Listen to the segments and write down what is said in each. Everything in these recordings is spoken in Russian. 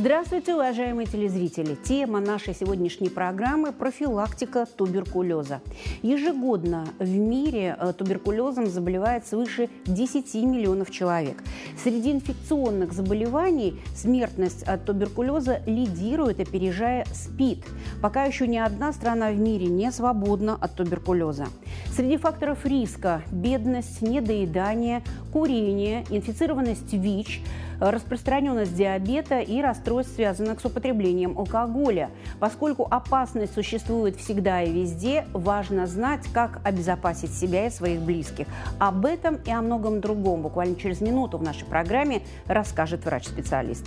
Здравствуйте, уважаемые телезрители! Тема нашей сегодняшней программы – профилактика туберкулеза. Ежегодно в мире туберкулезом заболевает свыше 10 миллионов человек. Среди инфекционных заболеваний смертность от туберкулеза лидирует, опережая СПИД. Пока еще ни одна страна в мире не свободна от туберкулеза. Среди факторов риска – бедность, недоедание, курение, инфицированность ВИЧ, распространенность диабета и расстройств, связанных с употреблением алкоголя. Поскольку опасность существует всегда и везде, важно знать, как обезопасить себя и своих близких. Об этом и о многом другом буквально через минуту в нашей программе расскажет врач-специалист.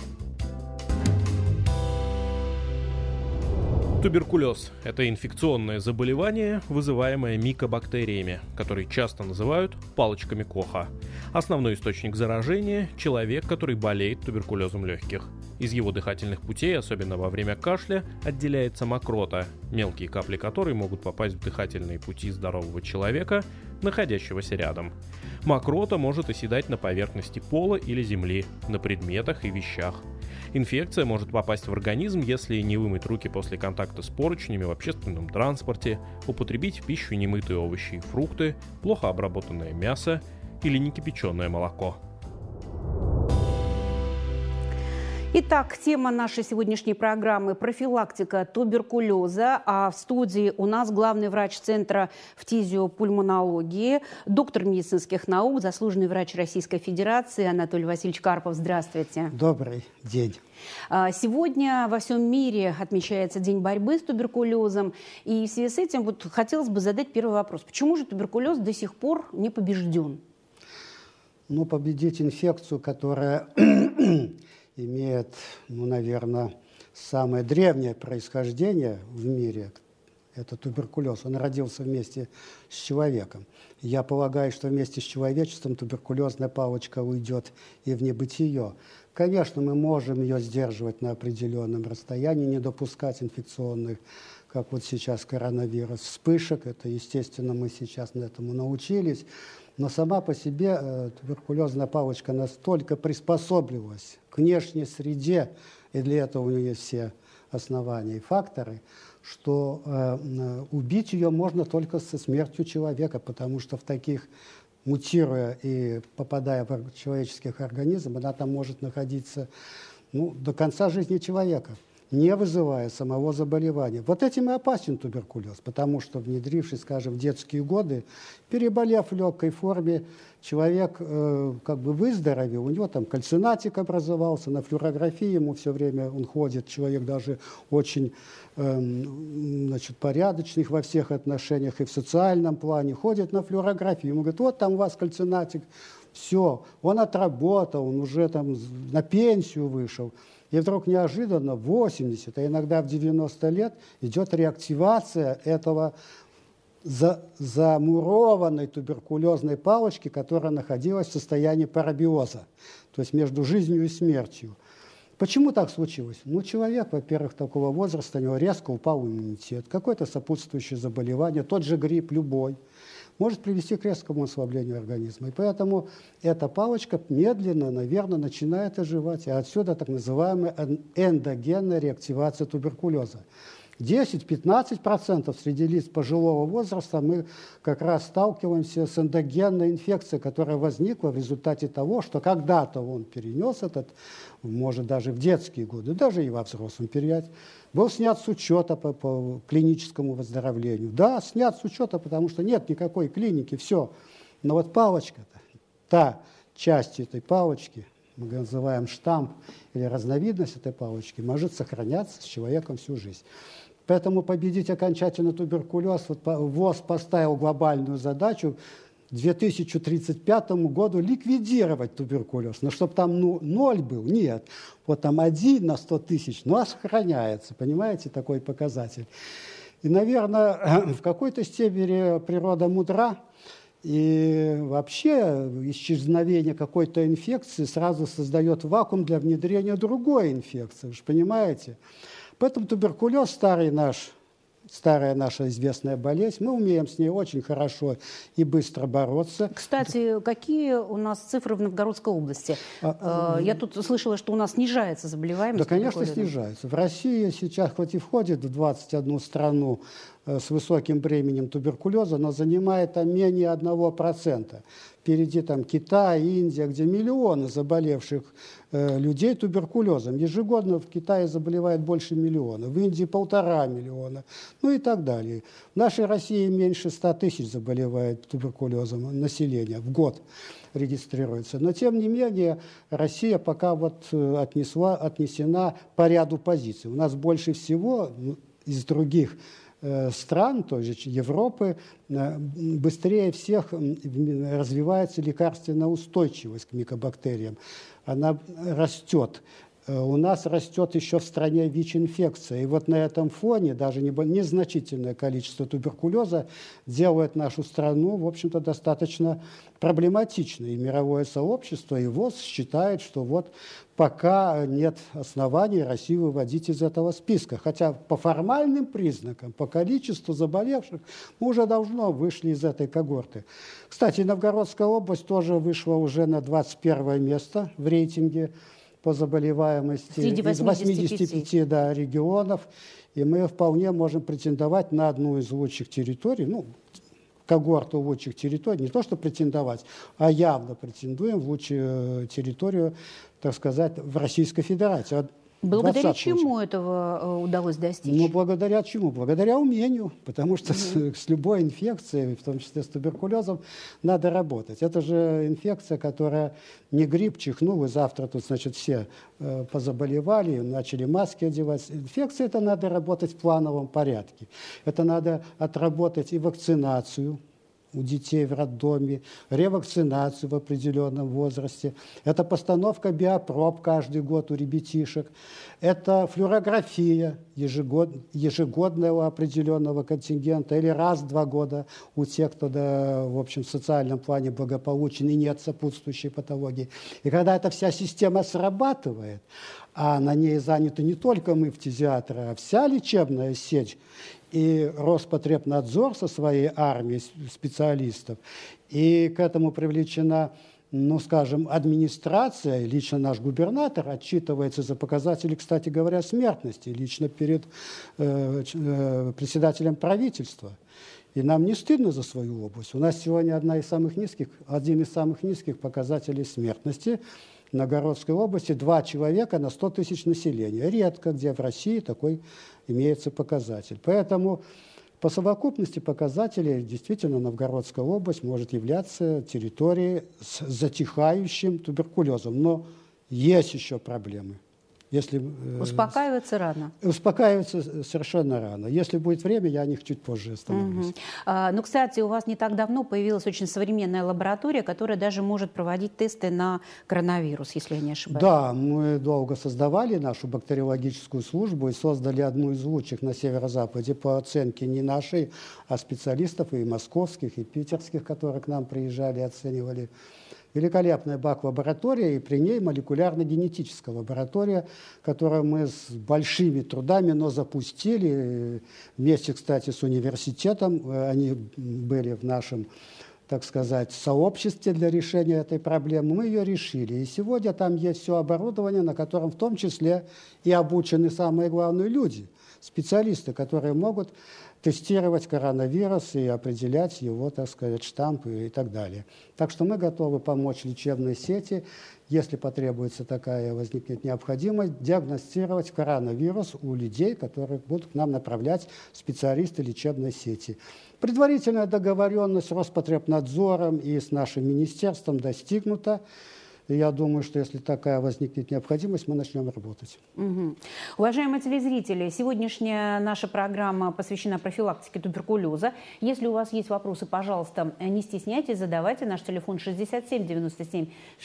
Туберкулез – это инфекционное заболевание, вызываемое микобактериями, которые часто называют палочками Коха. Основной источник заражения – человек, который болеет туберкулезом легких. Из его дыхательных путей, особенно во время кашля, отделяется мокрота, мелкие капли которой могут попасть в дыхательные пути здорового человека, находящегося рядом. Мокрота может оседать на поверхности пола или земли, на предметах и вещах. Инфекция может попасть в организм, если не вымыть руки после контакта с поручнями в общественном транспорте, употребить в пищу немытые овощи и фрукты, плохо обработанное мясо или некипяченое молоко. Итак, тема нашей сегодняшней программы – профилактика туберкулеза. А в студии у нас главный врач Центра фтизиопульмонологии, доктор медицинских наук, заслуженный врач Российской Федерации Анатолий Васильевич Карпов. Здравствуйте. Добрый день. Сегодня во всем мире отмечается День борьбы с туберкулезом. И в связи с этим хотелось бы задать первый вопрос. Почему же туберкулез до сих пор не побежден? Победить инфекцию, которая имеет, наверное, самое древнее происхождение в мире, это туберкулез. Он родился вместе с человеком. Я полагаю, что вместе с человечеством туберкулезная палочка уйдет и в небытие. Конечно, мы можем ее сдерживать на определенном расстоянии, не допускать инфекционных, как вот сейчас коронавирус, вспышек. Это, естественно, мы сейчас этому научились. Но сама по себе туберкулезная палочка настолько приспособилась к внешней среде, и для этого у нее есть все основания и факторы, что убить ее можно только со смертью человека, потому что в таких, мутируя и попадая в человеческих организм, она там может находиться до конца жизни человека, не вызывая самого заболевания. Вот этим и опасен туберкулез, потому что, внедрившись, скажем, в детские годы, переболев в легкой форме, человек выздоровел, у него там кальцинатик образовался, на флюорографии ему все время он ходит, человек даже очень порядочный во всех отношениях и в социальном плане, ходит на флюорографию, ему говорят, вот там у вас кальцинатик, все, он отработал, он уже там на пенсию вышел. И вдруг неожиданно в 80, а иногда в 90 лет идет реактивация этого замурованной туберкулезной палочки, которая находилась в состоянии парабиоза, то есть между жизнью и смертью. Почему так случилось? Человек, во-первых, такого возраста, у него резко упал иммунитет, какое-то сопутствующее заболевание, тот же грипп любой, может привести к резкому ослаблению организма. И поэтому эта палочка медленно, наверное, начинает оживать. И отсюда так называемая эндогенная реактивация туберкулеза. 10-15% среди лиц пожилого возраста мы как раз сталкиваемся с эндогенной инфекцией, которая возникла в результате того, что когда-то он перенес этот, может даже в детские годы, даже и во взрослом периоде, был снят с учета по клиническому выздоровлению. Да, снят с учета, потому что нет никакой клиники, все. Но вот палочка-то, та часть этой палочки, мы называем штамп или разновидность этой палочки, может сохраняться с человеком всю жизнь. Поэтому победить окончательно туберкулез, ВОЗ поставил глобальную задачу к 2035 году ликвидировать туберкулез. Но чтобы там 0 был, нет. Вот там 1 на 100 тысяч, но сохраняется, понимаете, такой показатель. И, наверное, в какой-то степени природа мудра, и вообще исчезновение какой-то инфекции сразу создает вакуум для внедрения другой инфекции, вы же понимаете. Поэтому туберкулез, старый наш старая наша известная болезнь. Мы умеем с ней очень хорошо и быстро бороться. Кстати, какие у нас цифры в Новгородской области? Я тут слышала, что у нас снижается заболеваемость. Да, конечно, снижается. В России сейчас хоть и входит в 21 страну с высоким бременем туберкулеза, но занимает там менее 1%. Впереди там Китай, Индия, где миллионы заболевших людей туберкулезом. Ежегодно в Китае заболевает больше миллиона, в Индии 1,5 миллиона, ну и так далее. В нашей России меньше 100 тысяч заболевает туберкулезом населения в год регистрируется. Но тем не менее Россия пока вот отнесена по ряду позиций. У нас больше всего из других стран, той же Европы, быстрее всех развивается ленственная устойчивость к микобактериям. Она растет. У нас растет еще в стране ВИЧ-инфекция. И вот на этом фоне даже незначительное количество туберкулеза делает нашу страну, в общем-то, достаточно проблематичной. И мировое сообщество, и ВОЗ считает, что вот пока нет оснований Россию выводить из этого списка. Хотя по формальным признакам, по количеству заболевших, мы уже давно вышли из этой когорты. Кстати, Новгородская область тоже вышла уже на 21 место в рейтинге по заболеваемости из 85 регионов, и мы вполне можем претендовать на одну из лучших территорий, ну, когорту лучших территорий, не то что претендовать, а явно претендуем в лучшую территорию, так сказать, в Российской Федерации. Благодаря чему этого удалось достичь? Ну, благодаря чему? Благодаря умению, потому что с любой инфекцией, в том числе с туберкулезом, надо работать. Это же инфекция, которая не грипп, чихнул, и завтра тут, значит, все позаболевали, начали маски одевать. Инфекция — это надо работать в плановом порядке. Это надо отработать и вакцинацию у детей в роддоме, ревакцинацию в определенном возрасте. Это постановка биопроб каждый год у ребятишек. Это флюорография ежегодная у определенного контингента или раз в 2 года у тех, кто, в общем, в социальном плане благополучен и нет сопутствующей патологии. И когда эта вся система срабатывает, а на ней заняты не только мы, фтизиатры, а вся лечебная сеть, и Роспотребнадзор со своей армией специалистов, и к этому привлечена, ну, скажем, администрация, лично наш губернатор отчитывается за показатели, кстати говоря, смертности, лично перед председателем правительства. И нам не стыдно за свою область. У нас сегодня один из самых низких показателей смертности. В Новгородской области 2 человека на 100 тысяч населения. Редко где в России такой имеется показатель. Поэтому по совокупности показателей действительно Новгородская область может являться территорией с затихающим туберкулезом. Но есть еще проблемы. Успокаиваться рано. Успокаиваться совершенно рано. Если будет время, я о них чуть позже остановлюсь. Ну, кстати, у вас не так давно появилась очень современная лаборатория, которая даже может проводить тесты на коронавирус, если я не ошибаюсь. Да, мы долго создавали нашу бактериологическую службу и создали одну из лучших на Северо-Западе по оценке не нашей, а специалистов и московских, и питерских, которые к нам приезжали, оценивали. Великолепная бак-лаборатория, и при ней молекулярно-генетическая лаборатория, которую мы с большими трудами, но запустили вместе, кстати, с университетом. Они были в нашем, так сказать, сообществе для решения этой проблемы. Мы ее решили. И сегодня там есть все оборудование, на котором в том числе и обучены самые главные люди, специалисты, которые могут тестировать коронавирус и определять его, так сказать, штампы и так далее. Так что мы готовы помочь лечебной сети, если потребуется такая, возникнет необходимость, диагностировать коронавирус у людей, которые будут к нам направлять специалисты лечебной сети. Предварительная договоренность с Роспотребнадзором и с нашим министерством достигнута. И я думаю, что если такая возникнет необходимость, мы начнем работать. Уважаемые телезрители, сегодняшняя наша программа посвящена профилактике туберкулеза. Если у вас есть вопросы, пожалуйста, не стесняйтесь, задавайте. Наш телефон 67 97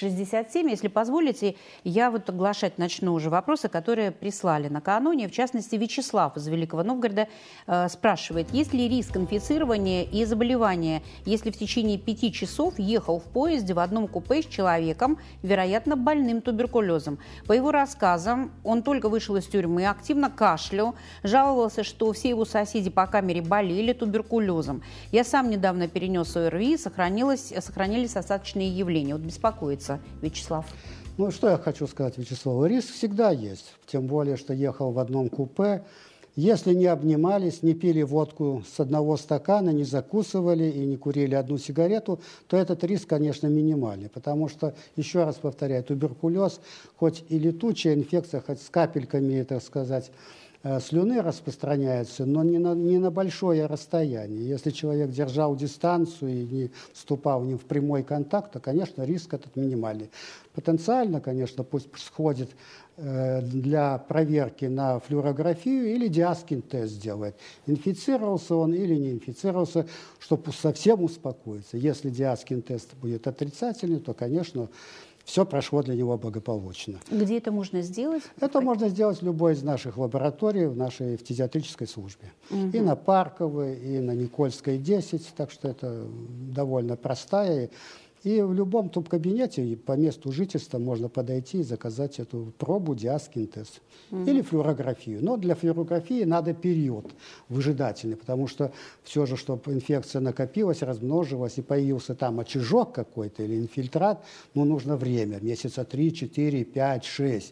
67. Если позволите, я вот оглашать начну уже вопросы, которые прислали накануне. В частности, Вячеслав из Великого Новгорода спрашивает, есть ли риск инфицирования и заболевания, если в течение 5 часов ехал в поезде в одном купе с человеком, вероятно, больным туберкулезом. По его рассказам, он только вышел из тюрьмы, активно кашлял, жаловался, что все его соседи по камере болели туберкулезом. Я сам недавно перенес ОРВИ, сохранились остаточные явления. Вот беспокоится Вячеслав. Ну, что я хочу сказать, Вячеслав, риск всегда есть, тем более, что ехал в одном купе. Если не обнимались, не пили водку с одного стакана, не закусывали и не курили одну сигарету, то этот риск, конечно, минимальный. Потому что, еще раз повторяю, туберкулез, хоть и летучая инфекция, хоть с капельками, так сказать, слюны распространяется, но не на большое расстояние. Если человек держал дистанцию и не вступал в прямой контакт, то, конечно, риск этот минимальный. Потенциально, конечно, пусть сходит для проверки на флюорографию или диаскин-тест делает. Инфицировался он или не инфицировался, чтобы совсем успокоиться. Если диаскин-тест будет отрицательный, то, конечно, все прошло для него благополучно. Где это можно сделать? Это можно сделать в любой из наших лабораторий в нашей фтизиатрической службе. И на Парковой, и на Никольской 10, так что это довольно простая. И в любом тубкабинете по месту жительства можно подойти и заказать эту пробу диаскин-тест или флюорографию. Но для флюорографии надо период выжидательный, потому что все же, чтобы инфекция накопилась, размножилась и появился там очажок какой-то или инфильтрат, ну, нужно время, месяца 3, 4, 5, 6.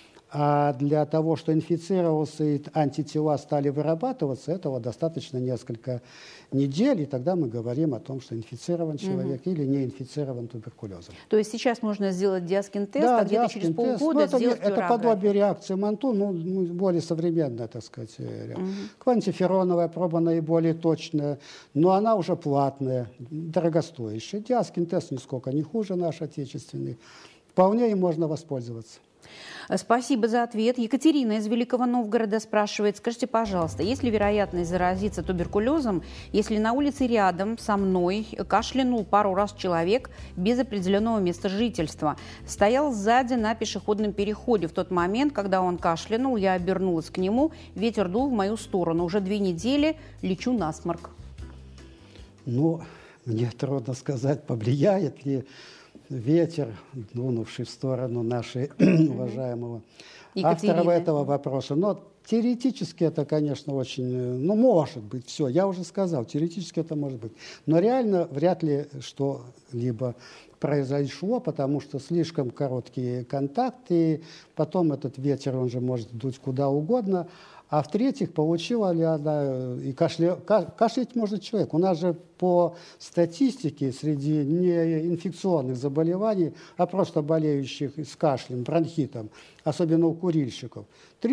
А для того, что инфицировался и антитела стали вырабатываться, этого достаточно несколько недель, и тогда мы говорим о том, что инфицирован человек или не инфицирован туберкулезом. То есть сейчас можно сделать диаскин-тест, да, а где-то через полгода сделать флюорографию. Это подобие реакции Манту, ну, более современная, так сказать. Квантифероновая проба наиболее точная, но она уже платная, дорогостоящая. Диаскин-тест нисколько не хуже наш отечественный. Вполне им можно воспользоваться. Спасибо за ответ. Екатерина из Великого Новгорода спрашивает, скажите, пожалуйста, есть ли вероятность заразиться туберкулезом, если на улице рядом со мной кашлянул пару раз человек без определенного места жительства? Стоял сзади на пешеходном переходе. В тот момент, когда он кашлянул, я обернулась к нему, ветер дул в мою сторону. Уже 2 недели лечу насморк. Ну, мне трудно сказать, повлияет ли ветер, дунувший в сторону нашей уважаемого автора этого вопроса. Но теоретически это, конечно, очень, ну, может быть, все. Я уже сказал, теоретически это может быть. Но реально вряд ли что-либо произошло, потому что слишком короткие контакты, и потом этот ветер, он же может дуть куда угодно. А в-третьих, получила ли она, и кашлять может человек. У нас же по статистике среди неинфекционных заболеваний, а просто болеющих с кашлем, бронхитом, особенно у курильщиков,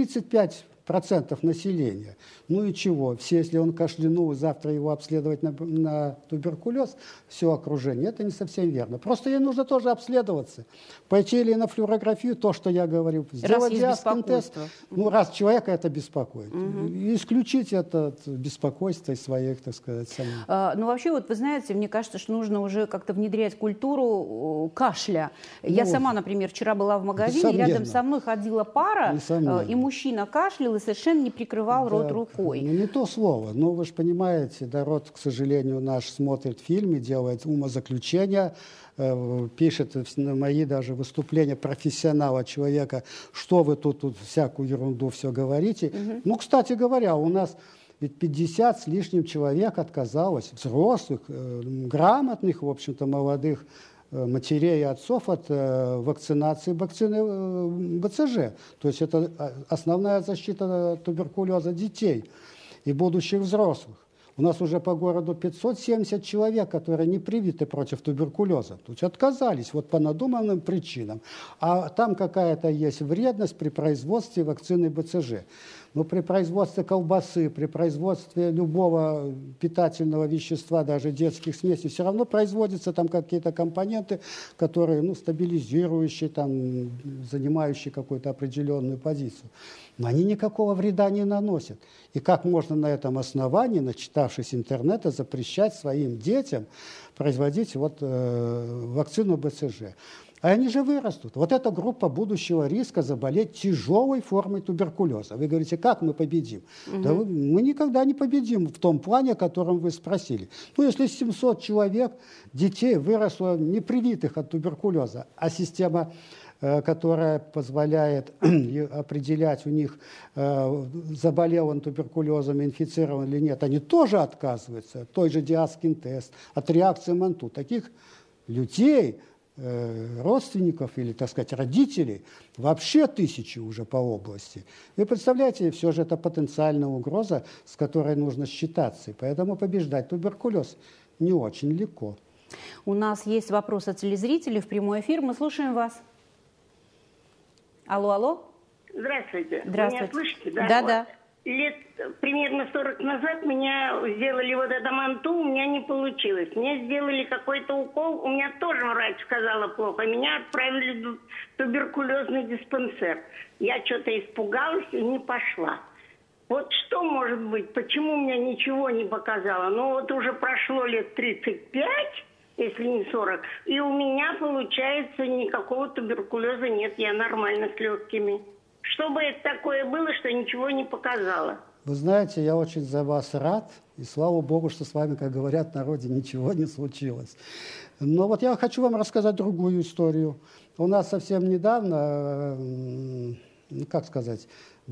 35% населения. Ну и чего? Все, если он кашлянул, завтра его обследовать на туберкулез, все окружение, это не совсем верно. Просто ей нужно тоже обследоваться. Пойти или на флюорографию, то, что я говорю, сделать диаскин-тест. Ну, раз человека это беспокоит. Исключить это беспокойство из своих, так сказать, самих. Ну, вообще, вот вы знаете, мне кажется, что нужно уже как-то внедрять культуру кашля. Я сама, например, вчера была в магазине, рядом со мной ходила пара, и мужчина кашлял и совершенно не прикрывал рот рукой. Ну, не то слово. Ну, вы же понимаете, народ, к сожалению, наш смотрит фильмы, делает умозаключения, пишет на мои даже выступления профессионала, человека, что вы тут всякую ерунду все говорите. Ну, кстати говоря, у нас ведь 50 с лишним человек отказалось, взрослых, грамотных, в общем-то, молодых матерей и отцов от вакцинации вакцины БЦЖ. То есть это основная защита туберкулеза детей и будущих взрослых. У нас уже по городу 570 человек, которые не привиты против туберкулеза. То есть отказались вот по надуманным причинам. А там какая-то есть вредность при производстве вакцины БЦЖ. Но при производстве колбасы, при производстве любого питательного вещества, даже детских смесей, все равно производятся там какие-то компоненты, которые, ну, стабилизирующие, там, занимающие какую-то определенную позицию. Но они никакого вреда не наносят. И как можно на этом основании, начитавшись интернета, запрещать своим детям производить вот, вакцину БЦЖ? А они же вырастут. Вот эта группа будущего риска заболеть тяжелой формой туберкулеза. Вы говорите, как мы победим? Да мы никогда не победим в том плане, о котором вы спросили. Ну, если 700 человек, детей, выросло непривитых от туберкулеза, а система, которая позволяет определять у них, заболел он туберкулезом, инфицирован или нет, они тоже отказываются. Той же Диаскин-тест, от реакции МАНТУ. Таких людей, родственников или, так сказать, родителей вообще тысячи уже по области. Вы представляете, все же это потенциальная угроза, с которой нужно считаться. И поэтому побеждать туберкулез не очень легко. У нас есть вопрос от телезрителей в прямой эфир. Мы слушаем вас. Алло, алло. Здравствуйте. Здравствуйте. Вы меня слышите? Да. Да, вот. да. Лет примерно 40 назад меня сделали вот это МАНТУ, у меня не получилось. Мне сделали какой-то укол, у меня тоже врач сказала плохо. Меня отправили в туберкулезный диспансер. Я что-то испугалась и не пошла. Вот что может быть? Почему мне ничего не показало? Ну вот уже прошло лет 35, если не 40, и у меня, получается, никакого туберкулеза нет, я нормально с легкими. Что бы это такое было, что ничего не показало? Вы знаете, я очень за вас рад, и слава Богу, что с вами, как говорят в народе, ничего не случилось. Но вот я хочу вам рассказать другую историю. У нас совсем недавно, как сказать,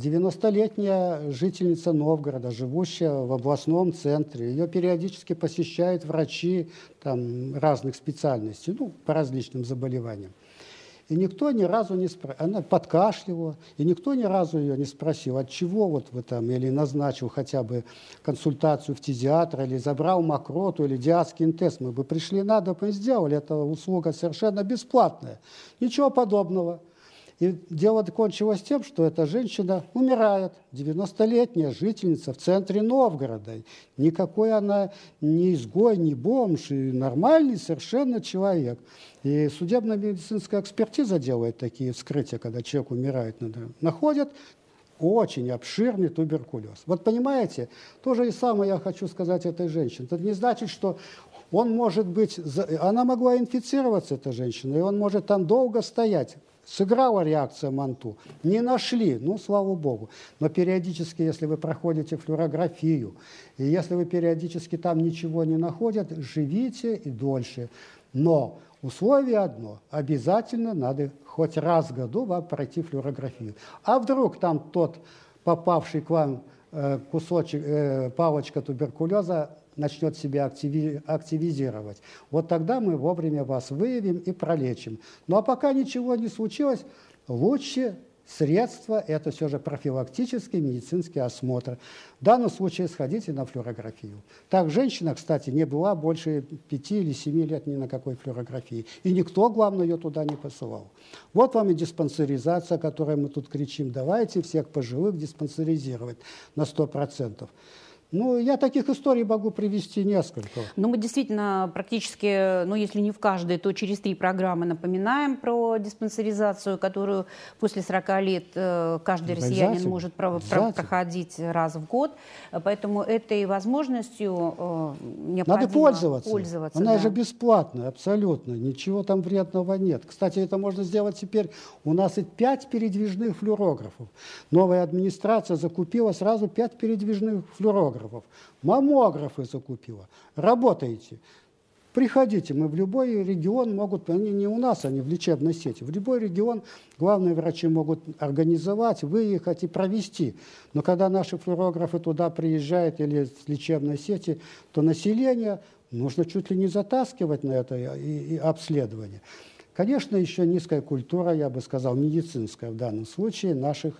90-летняя жительница Новгорода, живущая в областном центре. Ее периодически посещают врачи там, разных специальностей, ну, по различным заболеваниям. И никто ни разу не спросил, она подкашливала, и никто ни разу ее не спросил, от чего вот вы там, или назначил хотя бы консультацию фтизиатра, или забрал мокроту, или Диаскин-тест. Мы бы пришли, надо бы сделали, это услуга совершенно бесплатная. Ничего подобного. И дело кончилось тем, что эта женщина умирает, 90-летняя жительница в центре Новгорода. Никакой она не изгой, не бомж, и нормальный совершенно человек. И судебно-медицинская экспертиза делает такие вскрытия, когда человек умирает, находят очень обширный туберкулез. Вот понимаете, то же и самое я хочу сказать этой женщине. Это не значит, что он может быть... Она могла инфицироваться, эта женщина, и он может там долго стоять. Сыграла реакция МАНТУ, не нашли, ну, слава богу. Но периодически, если вы проходите флюорографию, и если вы периодически там ничего не находят, живите и дольше. Но условие одно, обязательно надо хоть раз в году вам пройти флюорографию. А вдруг там тот, попавший к вам кусочек, палочка туберкулеза, начнет себя активизировать. Вот тогда мы вовремя вас выявим и пролечим. Ну а пока ничего не случилось, лучше средство – это все же профилактический медицинский осмотр. В данном случае сходите на флюорографию. Так, женщина, кстати, не была больше 5 или 7 лет ни на какой флюорографии. И никто, главное, ее туда не посылал. Вот вам и диспансеризация, о которой мы тут кричим. Давайте всех пожилых диспансеризировать на 100%. Ну, я таких историй могу привести несколько. Ну, мы действительно практически, ну, если не в каждой, то через 3 программы напоминаем про диспансеризацию, которую после 40 лет каждый россиянин может проходить раз в год. Поэтому этой возможностью необходимо надо пользоваться. Она да. же бесплатная, абсолютно. Ничего там вредного нет. Кстати, это можно сделать теперь. У нас и 5 передвижных флюорографов. Новая администрация закупила сразу 5 передвижных флюорографов. Маммографы закупила. Работаете. Приходите, мы в любой регион могут, они не у нас, они в лечебной сети, в любой регион главные врачи могут организовать, выехать и провести. Но когда наши флюорографы туда приезжают или с лечебной сети, то население нужно чуть ли не затаскивать на это и обследование. Конечно, еще низкая культура, я бы сказал, медицинская в данном случае наших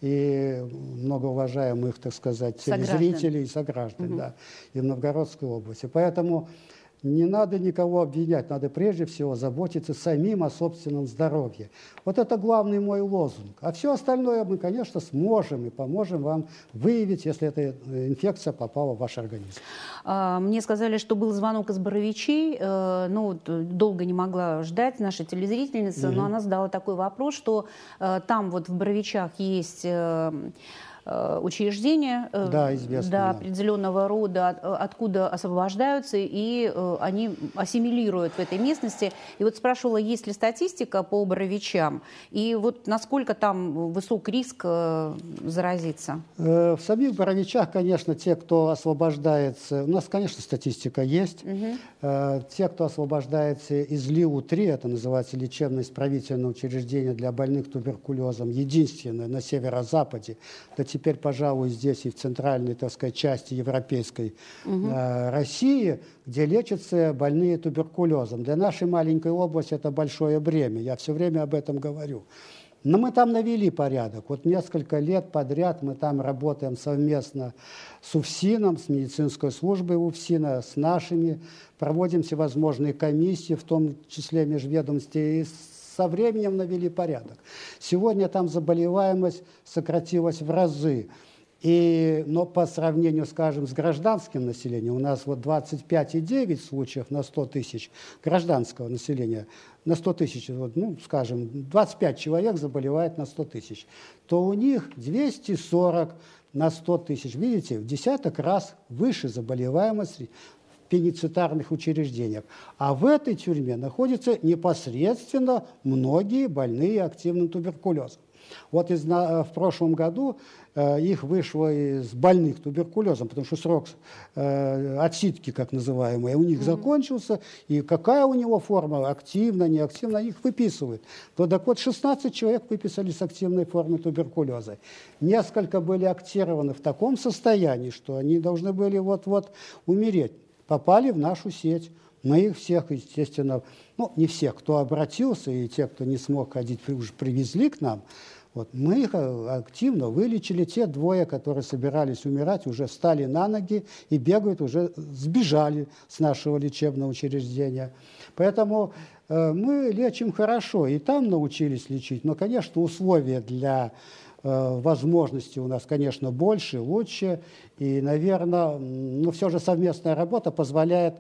и многоуважаемых, так сказать, телезрителей и сограждан, да, и в Новгородской области. Поэтому не надо никого обвинять, надо прежде всего заботиться самим о собственном здоровье. Вот это главный мой лозунг. А все остальное мы, конечно, сможем и поможем вам выявить, если эта инфекция попала в ваш организм. Мне сказали, что был звонок из Боровичей, ну, долго не могла ждать наша телезрительница, но она задала такой вопрос, что там вот в Боровичах есть учреждения определенного рода, откуда освобождаются, и они ассимилируют в этой местности. И вот спрашивала, есть ли статистика по Боровичам, и вот насколько там высок риск заразиться? В самих Боровичах, конечно, те, кто освобождается, у нас, конечно, статистика есть, те, кто освобождается из ЛИУ-3, это называется лечебно-исправительное учреждение для больных туберкулезом, единственное на северо-западе, то теперь, пожалуй, здесь и в центральной, так сказать, части европейской России, где лечатся больные туберкулезом. Для нашей маленькой области это большое бремя, я все время об этом говорю. Но мы там навели порядок. Вот несколько лет подряд мы там работаем совместно с УФСИНом, с медицинской службой УФСИНа, с нашими, проводим всевозможные комиссии, в том числе межведомственные, и со временем навели порядок. Сегодня там заболеваемость сократилась в разы. Но по сравнению, скажем, с гражданским населением, у нас вот 25,9 случаев на 100 тысяч гражданского населения, на 100 тысяч, вот, ну, скажем, 25 человек заболевает на 100 тысяч, то у них 240 на 100 тысяч. Видите, в десяток раз выше заболеваемость в пеницитарных учреждениях. А в этой тюрьме находятся непосредственно многие больные активным туберкулезом. Вот в прошлом году их вышло из больных туберкулезом, потому что срок отсидки, как называемый, у них закончился, и какая у него форма, активно, неактивно, их выписывают. Так вот, 16 человек выписали с активной формой туберкулеза. Несколько были актированы в таком состоянии, что они должны были вот-вот умереть. Попали в нашу сеть. Мы их всех, естественно, ну, не всех, кто обратился, и те, кто не смог ходить, уже привезли к нам. Вот, мы их активно вылечили. Те двое, которые собирались умирать, уже встали на ноги и бегают, уже сбежали с нашего лечебного учреждения. Поэтому мы лечим хорошо, и там научились лечить. Но, конечно, условия для возможностей у нас, конечно, больше, лучше. И, наверное, все же совместная работа позволяет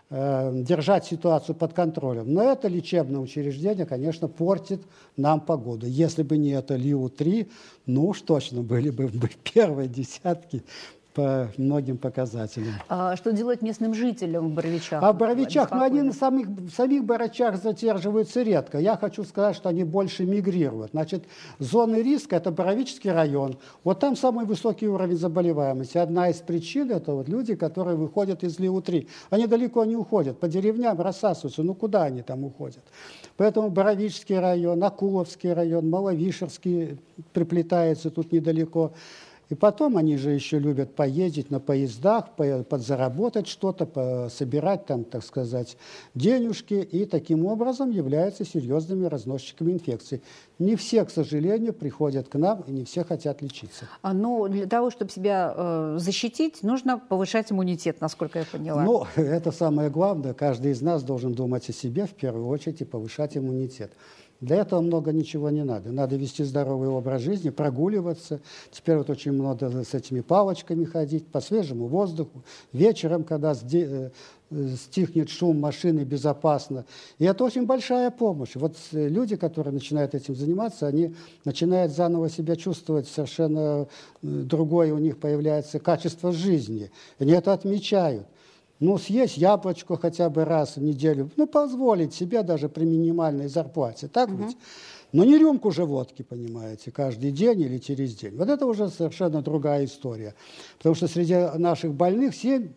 держать ситуацию под контролем. Но это лечебное учреждение, конечно, портит нам погоду. Если бы не это ЛИУ-3, ну уж точно были бы первые десятки по многим показателям. А что делать местным жителям в Боровичах? А в Боровичах, они в самих Боровичах задерживаются редко. Я хочу сказать, что они больше мигрируют. Значит, зоны риска – это Боровический район. Вот там самый высокий уровень заболеваемости. Одна из причин – это вот люди, которые выходят из ЛИУ-3. Они далеко не уходят, по деревням рассасываются. Ну куда они там уходят? Поэтому Боровический район, Акуловский район, Маловишерский приплетается тут недалеко. И потом они же еще любят поездить на поездах, подзаработать что-то, собирать там, так сказать, денежки, и таким образом являются серьезными разносчиками инфекций. Не все, к сожалению, приходят к нам, и не все хотят лечиться. Но для того, чтобы себя защитить, нужно повышать иммунитет, насколько я поняла. Ну, это самое главное. Каждый из нас должен думать о себе в первую очередь и повышать иммунитет. Для этого много ничего не надо. Надо вести здоровый образ жизни, прогуливаться. Теперь вот очень много с этими палочками ходить, по свежему воздуху. Вечером, когда стихнет шум машины, безопасно. И это очень большая помощь. Вот люди, которые начинают этим заниматься, они начинают заново себя чувствовать, совершенно другое у них появляется качество жизни. Они это отмечают. Ну, съесть яблочко хотя бы раз в неделю, ну, позволить себе даже при минимальной зарплате, так ведь? Но не рюмку же водки, понимаете, каждый день или через день. Вот это уже совершенно другая история. Потому что среди наших больных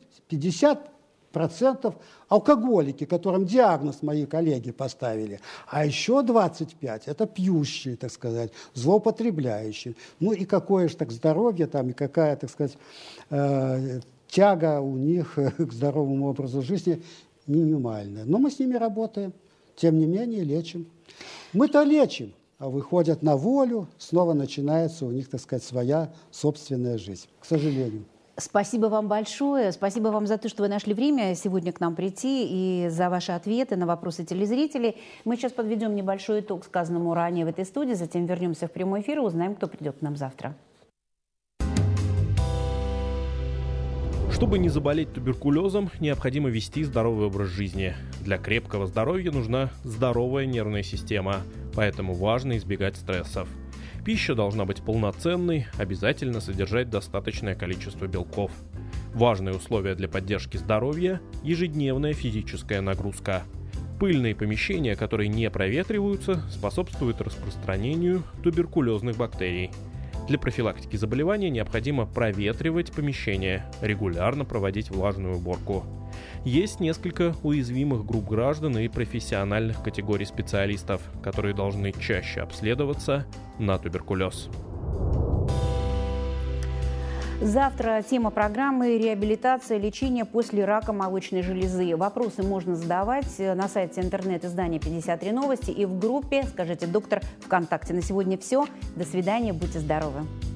50% алкоголики, которым диагноз мои коллеги поставили. А еще 25% это пьющие, так сказать, злоупотребляющие. Ну и какое же так здоровье там, и какая, так сказать, тяга у них к здоровому образу жизни минимальная. Но мы с ними работаем, тем не менее лечим. Мы-то лечим, а выходят на волю, снова начинается у них, так сказать, своя собственная жизнь, к сожалению. Спасибо вам большое. Спасибо вам за то, что вы нашли время сегодня к нам прийти и за ваши ответы на вопросы телезрителей. Мы сейчас подведем небольшой итог сказанному ранее в этой студии, затем вернемся в прямой эфир и узнаем, кто придет к нам завтра. Чтобы не заболеть туберкулезом, необходимо вести здоровый образ жизни. Для крепкого здоровья нужна здоровая нервная система, поэтому важно избегать стрессов. Пища должна быть полноценной, обязательно содержать достаточное количество белков. Важные условия для поддержки здоровья – ежедневная физическая нагрузка. Пыльные помещения, которые не проветриваются, способствуют распространению туберкулезных бактерий. Для профилактики заболевания необходимо проветривать помещения, регулярно проводить влажную уборку. Есть несколько уязвимых групп граждан и профессиональных категорий специалистов, которые должны чаще обследоваться на туберкулез. Завтра тема программы «Реабилитация, лечение после рака молочной железы». Вопросы можно задавать на сайте интернет-издания 53 новости и в группе «Скажите, доктор» ВКонтакте. На сегодня все. До свидания. Будьте здоровы.